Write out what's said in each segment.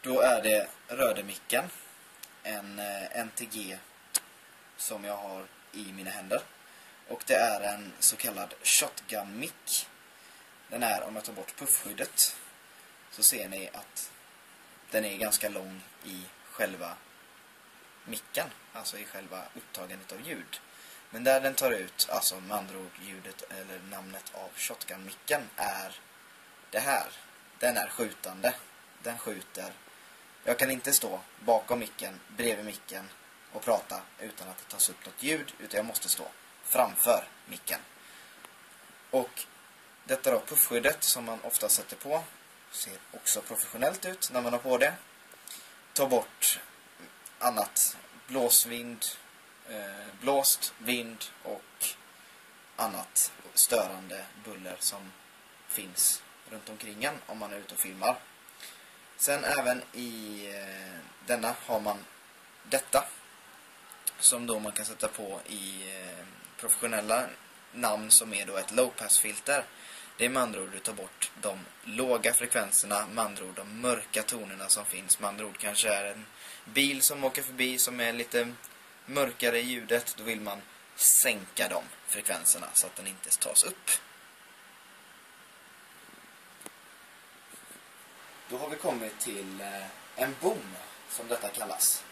Då är det Röde-micken, en NTG som jag har i mina händer. Och det är en så kallad shotgun-mick. Den är, om jag tar bort puffskyddet, så ser ni att den är ganska lång i själva micken, alltså i själva upptagandet av ljud. Men där den tar ut, alltså med andra ord ljudet eller namnet av shotgun-micken, är det här. Den är skjutande. Den skjuter. Jag kan inte stå bakom micken, bredvid micken och prata utan att det tas upp något ljud, utan jag måste stå framför micken. Och detta då puffskyddet som man ofta sätter på ser också professionellt ut när man har på det. Ta bort annat blåsvind, blåst, vind och annat störande buller som finns runt omkring en om man är ute och filmar. Sen även i denna har man detta som då man kan sätta på i professionella namn, som är då ett low-pass-filter. Det är med andra ord du tar bort de låga frekvenserna, med andra ord de mörka tonerna som finns. Med andra ord kanske är en bil som åker förbi som är lite mörkare i ljudet. Då vill man sänka de frekvenserna så att den inte tas upp. Då har vi kommit till en boom, som detta kallas.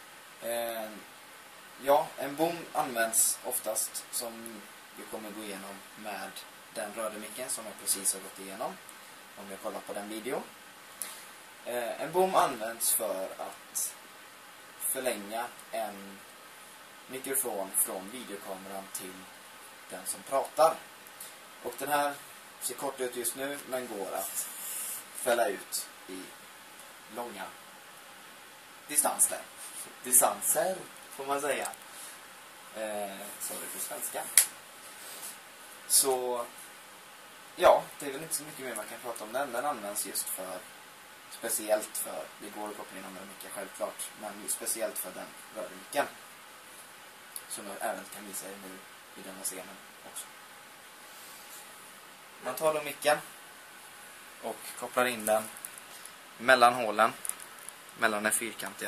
Ja, en boom används oftast, som vi kommer gå igenom, med den Röde-micken som jag precis har gått igenom, om jag kollar på den videon. En boom används för att förlänga en mikrofon från videokameran till den som pratar. Och den här ser kort ut just nu, men går att fälla ut i långa distanser får man säga. Sorry för svenska. Så ja, det är väl inte så mycket mer man kan prata om den. Den används just för, speciellt för, det går att koppla in andra mickar självklart, men speciellt för den Röde-micken, som jag även kan visa er nu i denna scenen också. Man tar då micken och kopplar in den mellan hålen, mellan den fyrkantiga.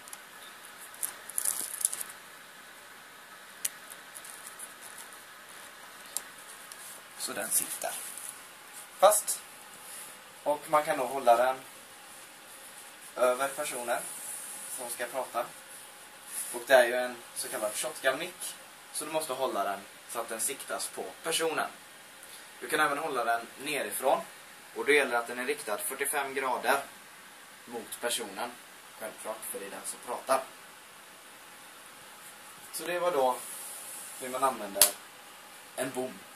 Så den sitter fast. Och man kan då hålla den över personer som ska prata. Och det är ju en så kallad shotgun-mick, så du måste hålla den så att den siktas på personen. Du kan även hålla den nerifrån, och det gäller att den är riktad 45 grader mot personen. Självklart, för det är den som pratar. Så det var då hur man använder en boom.